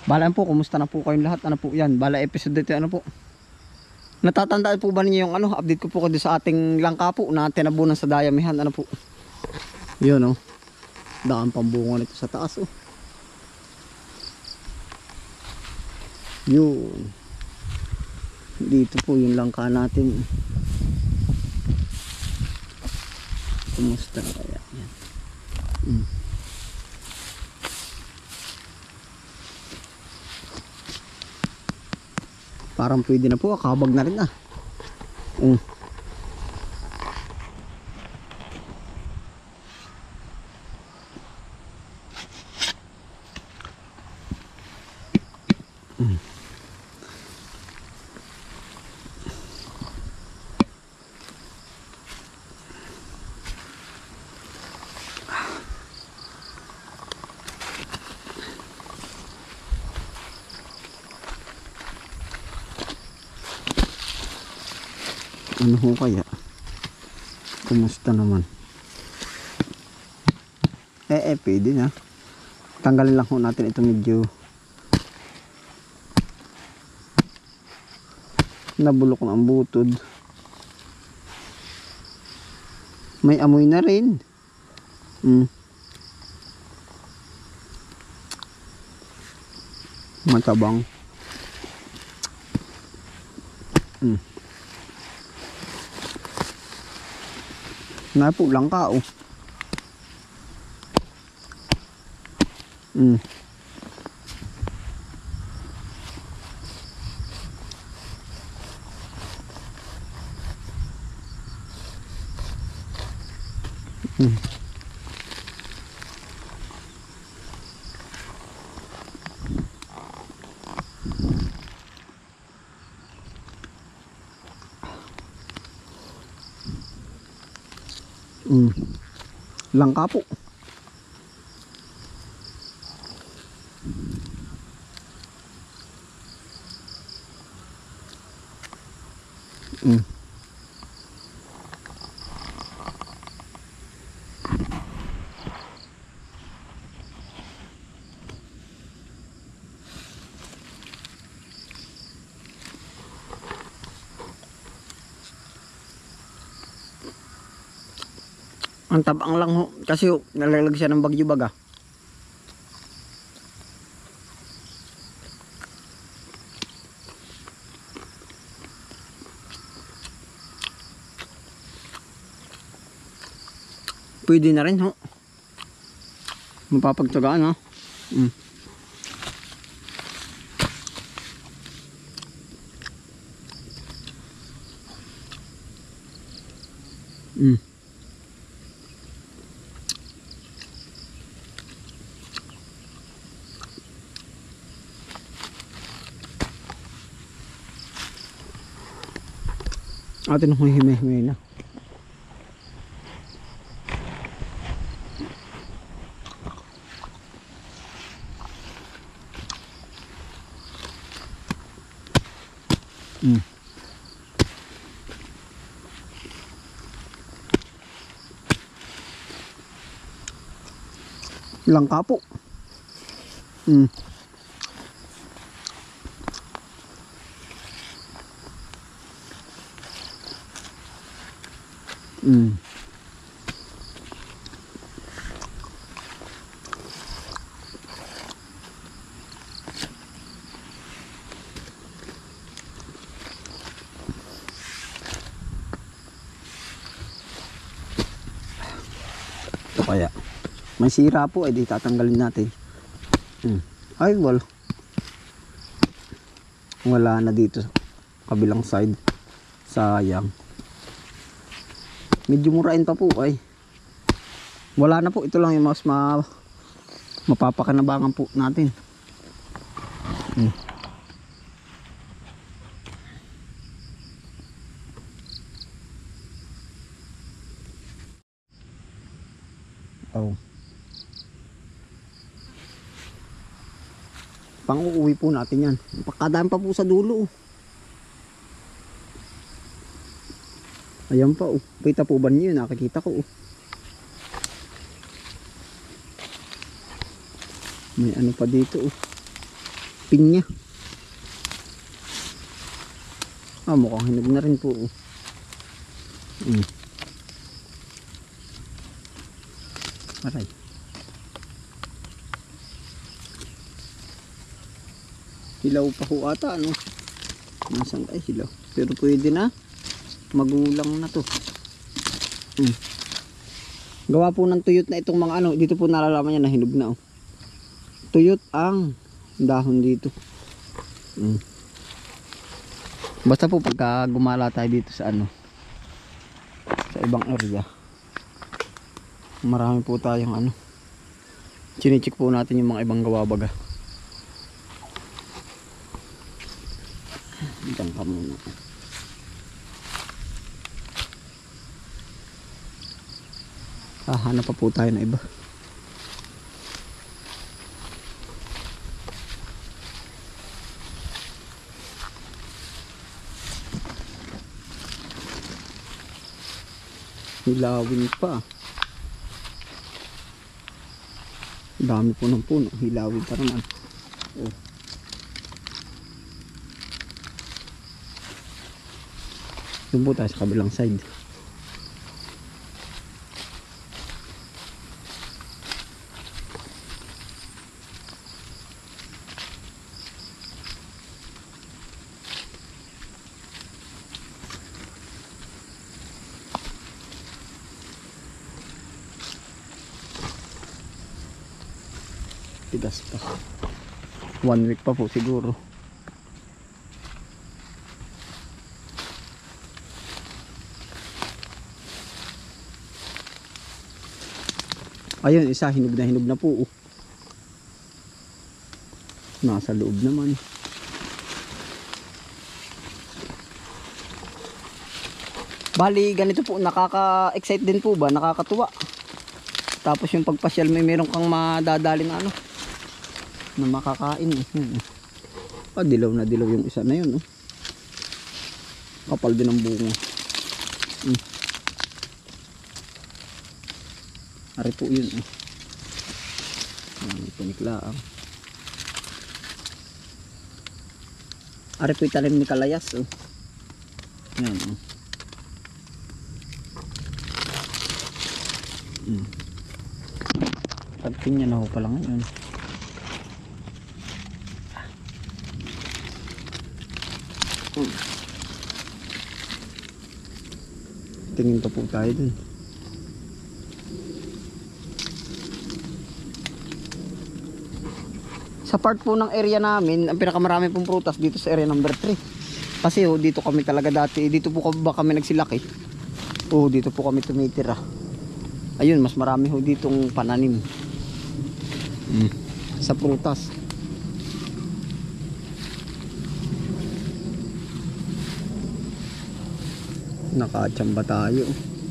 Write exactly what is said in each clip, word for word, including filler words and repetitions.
Bala po, kumusta na po kayong lahat? Ano po yan? Bala episode dito, ano po? Natatandaan po ba ninyo yung ano? Update ko po kasi sa ating langka po na tinabunan sa dayamihan. Ano po? Yun, oh. Daan pambunga nito sa taas, oh. Yun. Dito po yung langka natin. Kumusta na kaya? Yan. Hmm. Parang pwede na po, kabag na rin ah. Mm. Mm. Ano ho kaya? Kumusta naman? Eh eh pwede na. Tanggalin lang ho natin ito medyo nabulok na ang butod. May amoy na rin. Hmm. Matabang. Hmm. Napo lang ka oh. Mm. Mm. Mm. Langka po. Mm. Ang tabang lang ho kasi ho, nalalag siya ng bagyo baga. Pwede na rin ho. Mapapagtsagaan ha. Mm. Mm. Atin ho hime-hime na. Mm. Langka po. Mm. Mm. Ito kaya may sira po, eh di tatanggalin natin. Hmm. Ay wala, wala na dito sa kabilang side. Sayang. Medyo murain pa po ay. Wala na po, ito lang yung mas ma mapapakanabangan po natin. Hmm. Oh. Pang-uwi po natin yan. Pakadaan pa po sa dulo. Ayan pa oh. Kita po ba niyo? Nakikita ko oh. May ano pa dito oh. pinya. Ah, mukhang hinog na rin po. Mm. Aray. Hilaw pa ho ata, ano? Nasaan ay hilaw? Pero pwede na. Magulang na to. Mm. Gawa po ng tuyot na itong mga ano. Dito po nalalaman niya na hinog na, oh. Tuyot ang dahon dito. Mm. Basta po pagka gumala tayo dito sa ano, sa ibang area, marami po tayong ano, chine-check po natin yung mga ibang gawa baga. Diyan ka muna. Ah, hanap pa po tayo na iba. Hilawin pa. Dami po ng puno. Hilawin pa naman. Oh. Doon po tayo sa kabilang side. Tigas pa. One week pa po siguro. Ayun, isa hinog na hinog na po. Nasa loob naman. Bali, ganito po, nakaka-excite din po ba? Nakakatuwa. Tapos yung pagpasyal, may meron kang madadali na ano, na makakain. Hmm. Ah, dilaw na dilaw yung isa na yun. Oh. Kapal din ang bunga. Hmm. Ari po yun. Oh. Paniklaan. Ari po italim ni kalayas. Oh. Yan. Oh. Hmm. Pagpin niya na ho pala ngayon. Hmm. Tingin pa po tayo dun. Sa part po ng area namin, ang pinakamarami pong prutas dito sa area number three. Kasi oh, dito kami talaga dati, dito po ba kami nagsilaki. Oh, dito po kami tumitira. Ayun, mas marami ho ditong pananim. Mm. Sa prutas. Nakachamba tayo.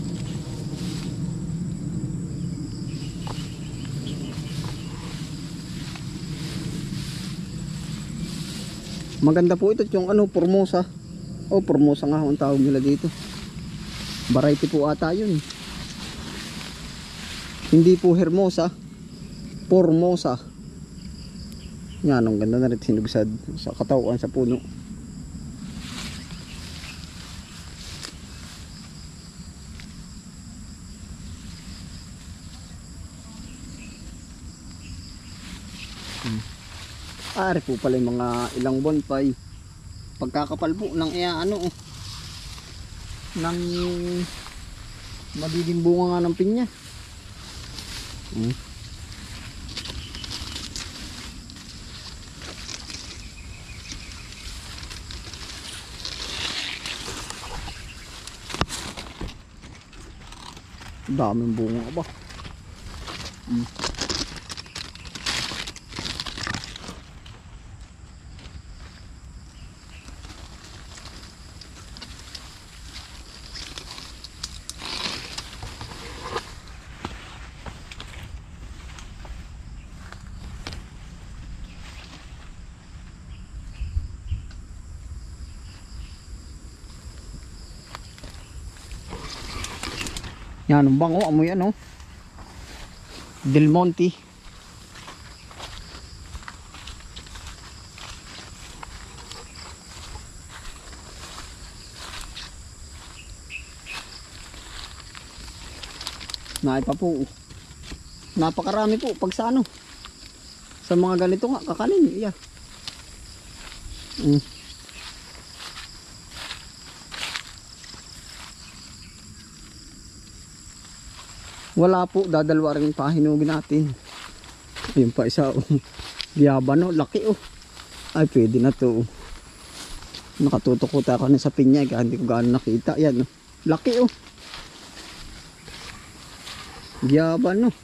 Maganda po ito yung ano, Formosa. Oh, Formosa nga ang tawag nila dito. Variety po ata yun. Hindi po Hermosa, Formosa. Yan, ang ganda na rin sinugsad sa katawan sa puno. Hmm. Ari po pala yung mga ilang buwan pa eh. Pagkakapal po ng iya ano oh, ng magiging bunga nga ng pinya. Hmm. Daming bunga ba? Hmm. Yan, ang bango, amoy ano, Del Monte. Naipa po. Napakarami po pag sa ano. Sa mga ganito nga kakanin, iya. Mm. Wala po, dadalwa rin pahinugin natin. Ayun pa isa oh. Giyaba no, laki oh. Ay pwede na to. Nakatutok ko tayo sa pinya, kaya hindi ko gaano nakita. Yan oh. Laki oh. Giyaba no.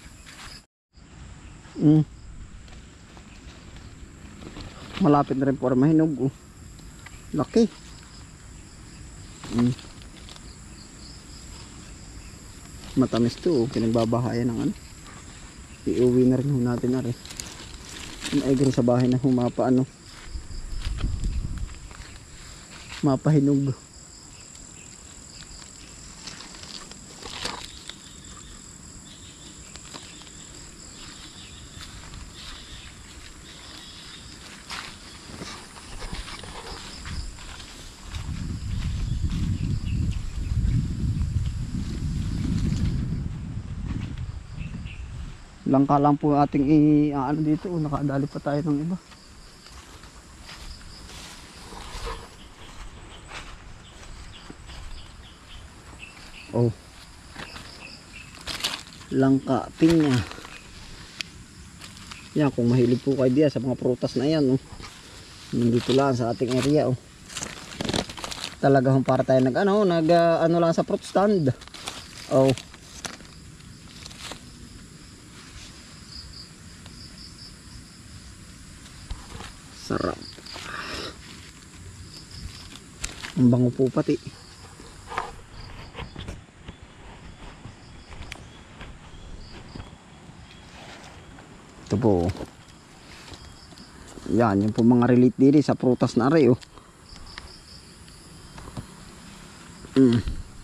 Mm. Malapit na rin po mahinog oh. Laki. Mm. Matamis to oh. Pinagbabahayan ng ano. Iuwi na rin natin na rin. Naigro sa bahay na humapa ano. Mapahinog. Langka lang po ating i ano dito, oh, nakadali pa tayo ng iba. Oh. Langka, pinya. Yan, kung mahilig po kayo diyan sa mga prutas na yan, oh. Nandito lang sa ating area, oh. Talagang para tayo nag ano, nag uh, ano lang sa fruit stand. Oh. Sarap. Ang bango po pati. Ito po. Yan, yung po mga relate diri sa prutas na rin oh. Mm.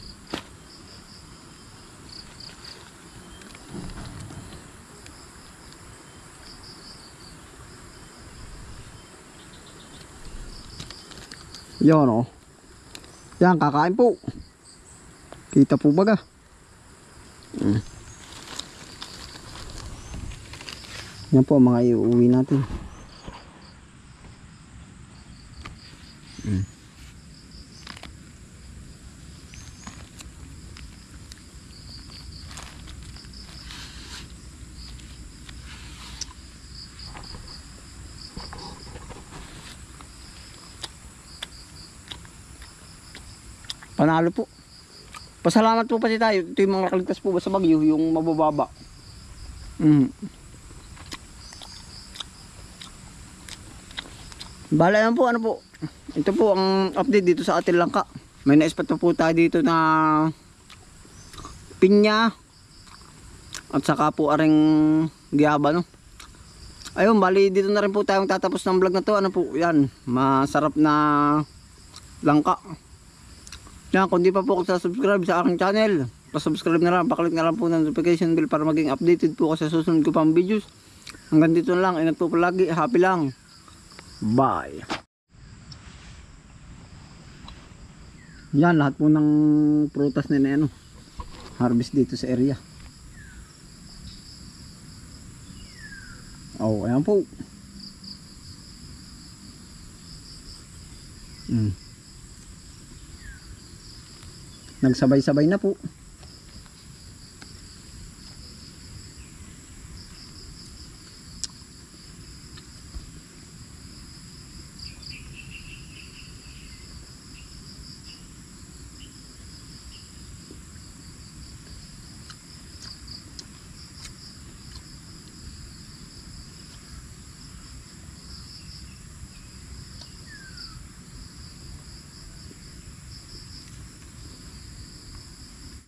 Yan oh. Yan, kakain po. Kita po baga. Mm. Yan po mga iuwi natin. Mm. Panalo po. Pasalamat po pati tayo. Ito yung mga nakaligtas po ba sa bagyo, yung mabababa. Mm. Bala yan po, ano po. Ito po ang update dito sa ating langka. May na-spot na po tayo dito na pinya. At saka po aring giyaba no. Ayun, bali dito na rin po tayong tatapos ng vlog na to. Ano po, yan. Masarap na langka. Yan, kung di pa po ako subscribe sa aking channel, pa-subscribe na lang, paklik na lang po ng notification bell para maging updated po ako sa susunod ko pang videos. Hanggang dito na lang, ingat po palagi, happy lang. Bye. Yan, lahat po ng prutas na ano, harvest dito sa area. Oh, ayan po. Hmm. Nagsabay-sabay na po.